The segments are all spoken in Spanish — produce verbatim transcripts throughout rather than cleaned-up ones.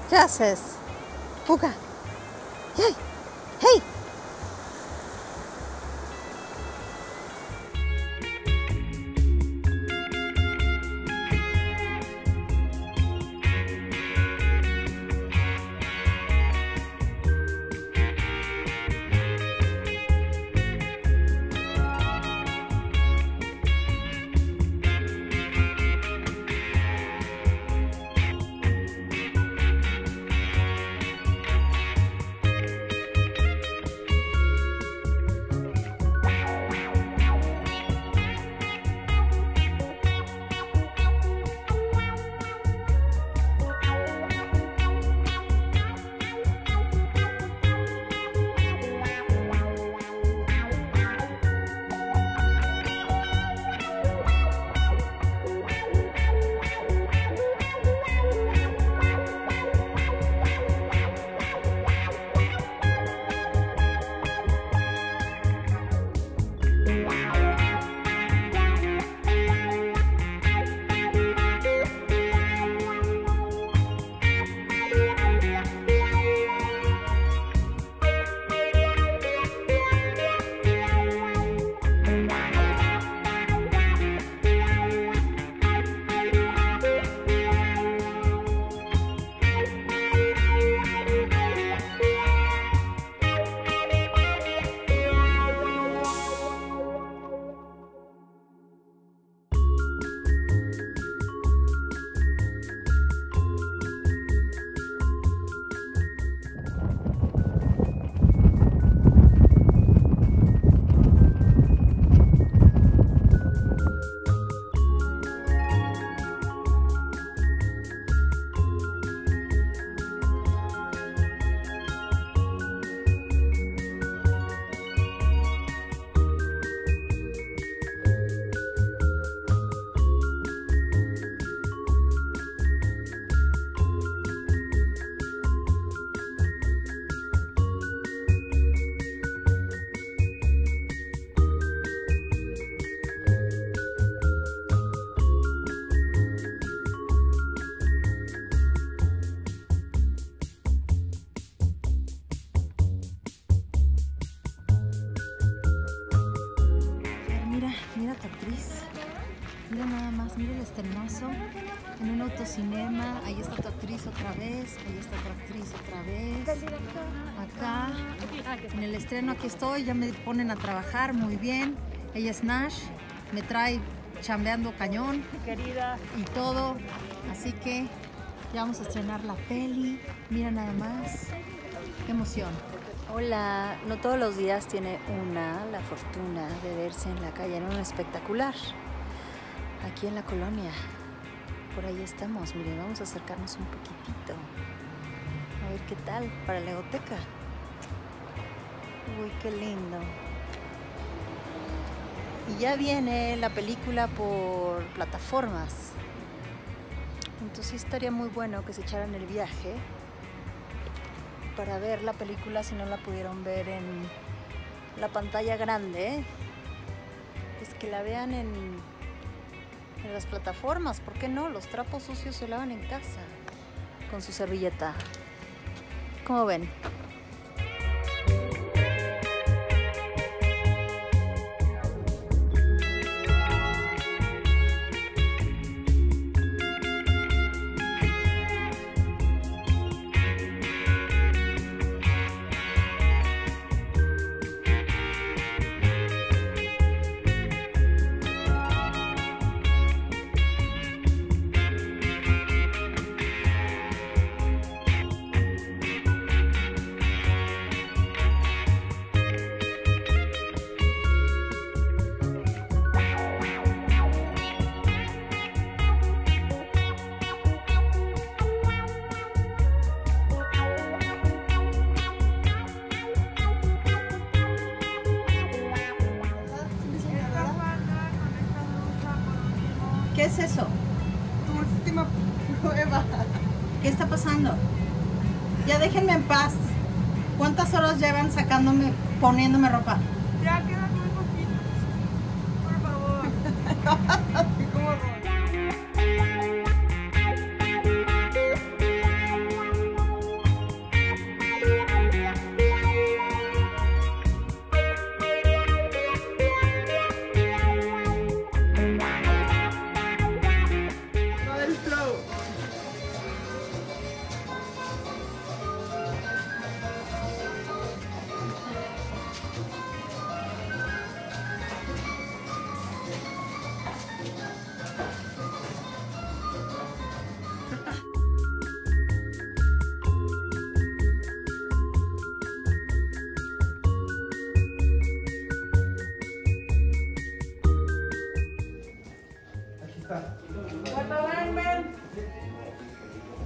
¿Qué haces? Puka. ¡Hey! ¡Hey! Mira tu actriz, mira nada más, mira el esternazo en un autocinema. Ahí está tu actriz otra vez, ahí está tu actriz otra vez. Acá, en el estreno, aquí estoy, ya me ponen a trabajar muy bien. Ella es Nash, me trae chambeando cañón querida y todo, así que ya vamos a estrenar la peli. Mira nada más, qué emoción. Hola, no todos los días tiene una la fortuna de verse en la calle en un espectacular. Aquí en la colonia, por ahí estamos, miren, vamos a acercarnos un poquitito. A ver qué tal para la egoteca. Uy, qué lindo. Y ya viene la película por plataformas. Entonces estaría muy bueno que se echaran el viaje para ver la película si no la pudieron ver en la pantalla grande. Pues que la vean en, en las plataformas, ¿por qué no? Los trapos sucios se lavan en casa con su servilleta. ¿Cómo ven? ¿Qué es eso? Tu última prueba. ¿Qué está pasando? Ya déjenme en paz. ¿Cuántas horas llevan sacándome, poniéndome ropa? Ya quedan muy poquitos. Por favor. ¿Cómo no?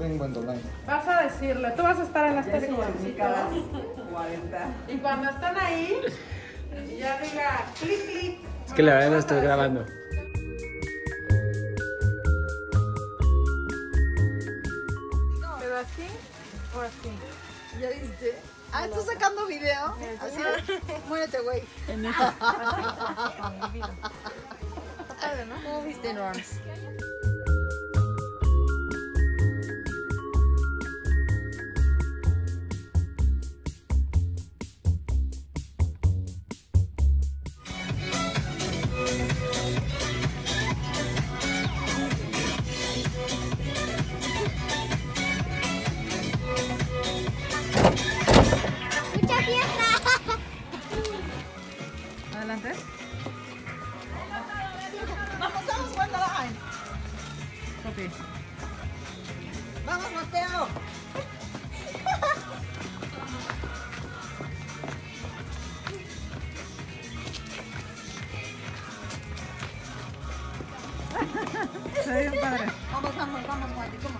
en Wonderland. Vas a decirle, tú vas a estar en las películas. cuarenta. Y cuando están ahí, ya diga clic, clic. Es que la verdad no estoy grabando. ¿Pero así o así? ¿Ya viste? Ah, ¿estás sacando video? Así, muérete, güey. Está padre, ¿no? ¿Cómo viste, Norms? Adelante. Vamos, vamos, Wonderland. Ok. Vamos, Mateo. Se ve bien padre. Vamos, vamos, vamos, Wendy, ¿cómo?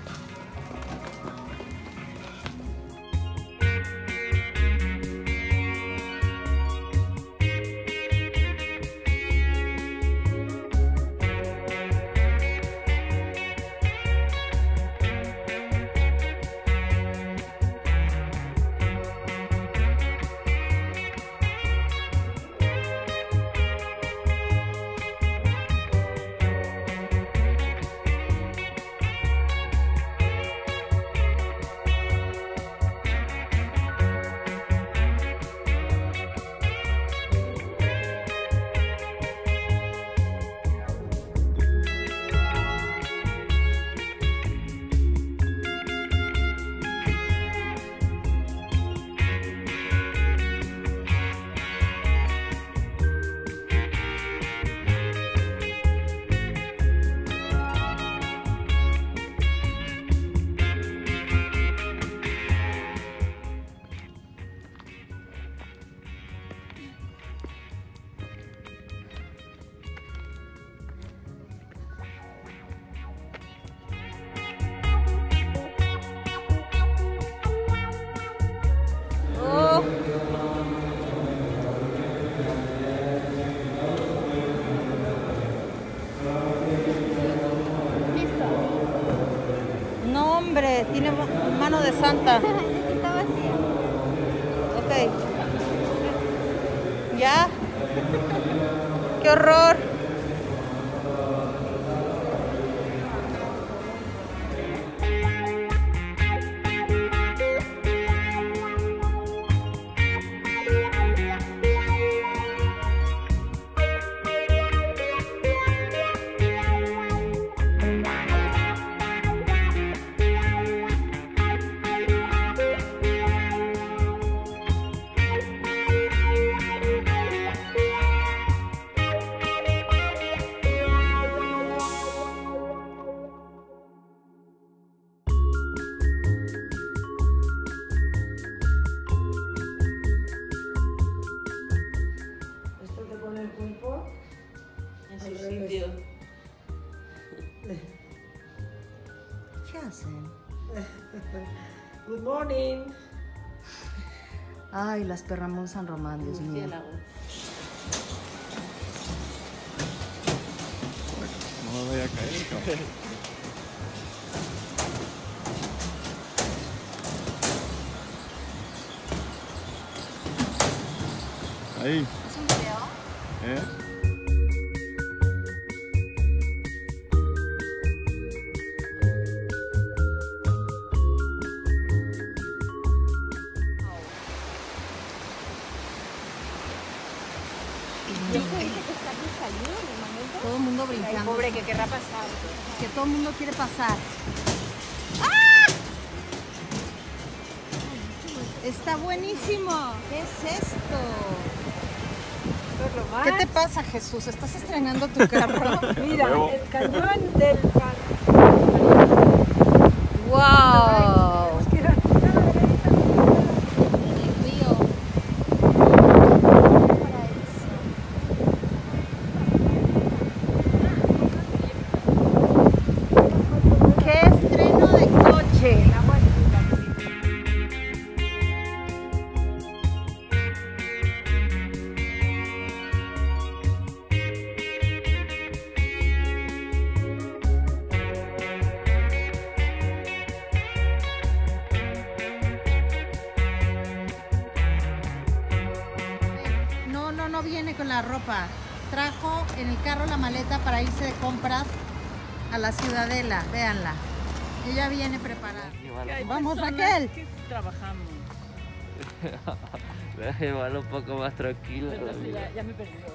No, hombre, tiene mano de santa. Está vacía. Ok. ¿Ya? ¡Qué horror! Esto te pone el cuerpo en su sitio. ¿Qué hacen? Good morning. Ay, las Perramón San Román, Dios mío. No me voy a caer, cabrón. Ahí. ¿Es un video? ¿Eh? Todo el mundo brincando. Pobre, que querrá pasar. Que todo el mundo quiere pasar. Está buenísimo. ¿Qué es esto? ¿Qué te pasa, Jesús? ¿Estás estrenando tu carro? Mira, el cañón del ¡Wow! ¡Qué estreno de coche! con la ropa. Trajo en el carro la maleta para irse de compras a la Ciudadela. Véanla. Ella viene preparada. Vamos, Raquel. Que trabajamos. Voy a llevarlo un poco más tranquilo. Ya, ya me perdió.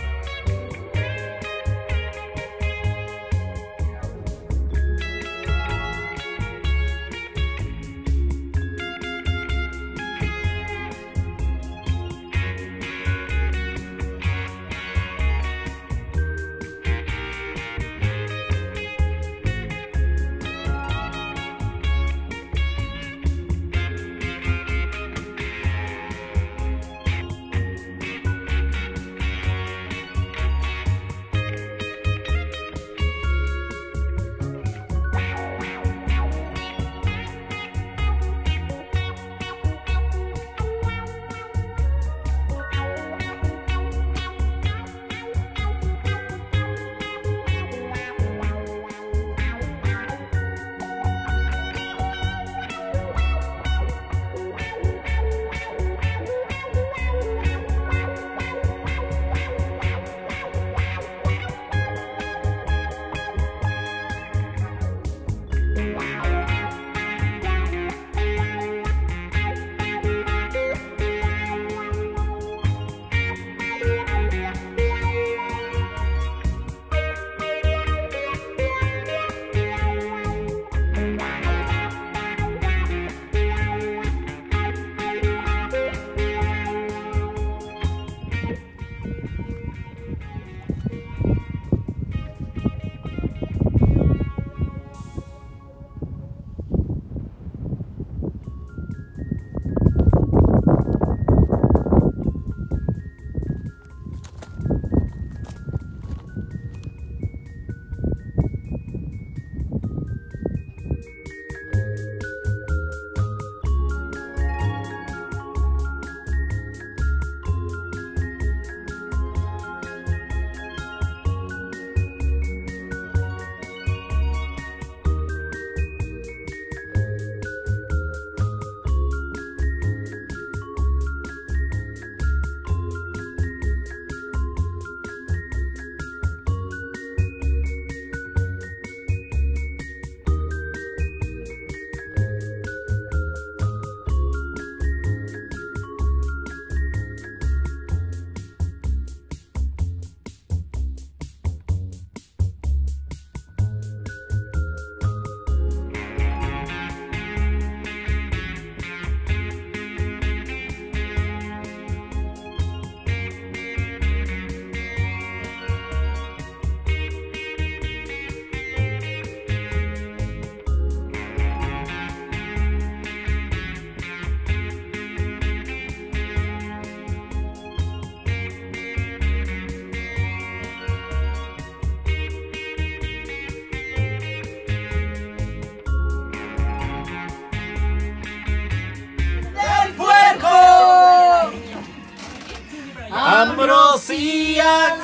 Ambrosía,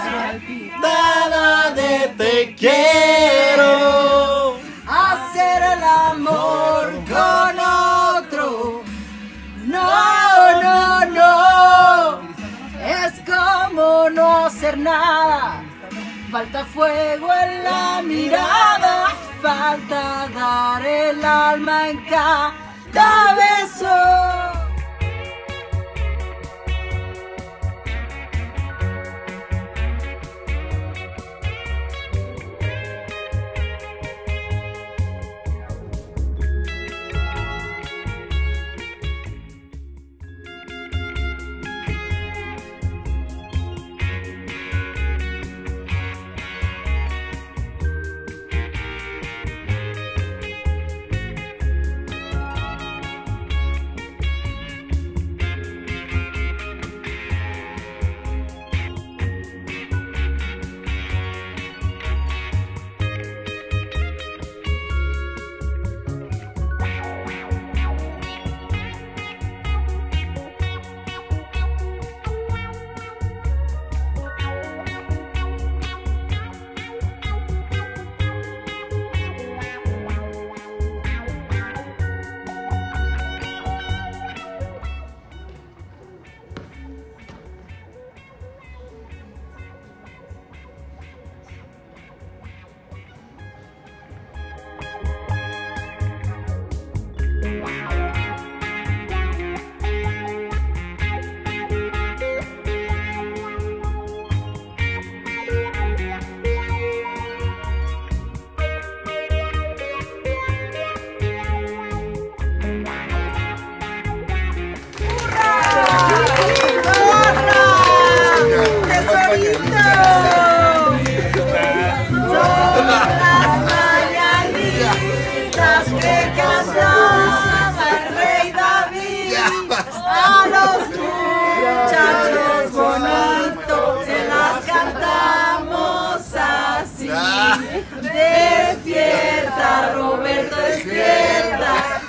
nada de te quiero. Hacer el amor con otro. No, no, no. Es como no hacer nada. Falta fuego en la mirada. Falta dar el alma en cada beso. Despierta, Roberto, despierta.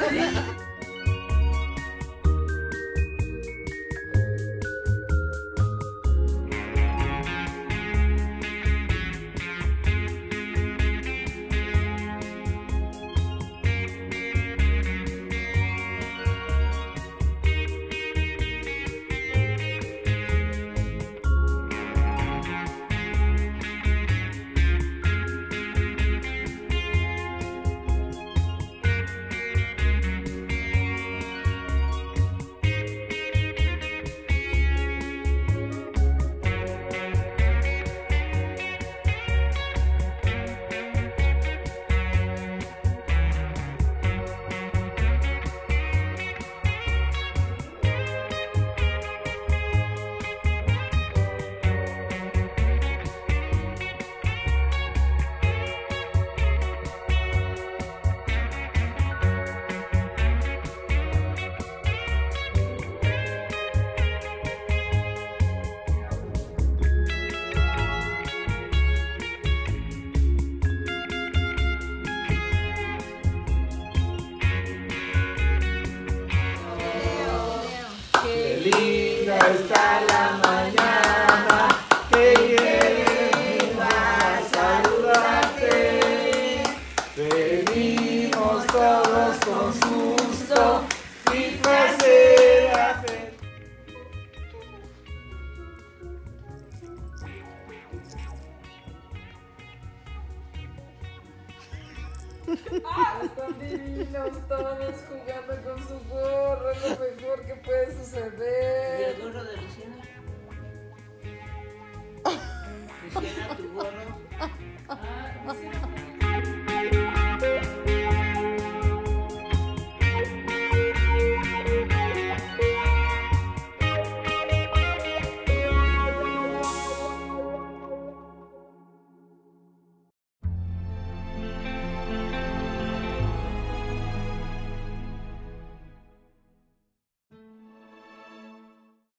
Linda está la mañana, que venga a saludarte. Venimos todos con susto y placer a fe. Están divinos todos jugando con su gorro, es lo mejor que puede suceder. ¿Y el gorro de Luciana? Luciana,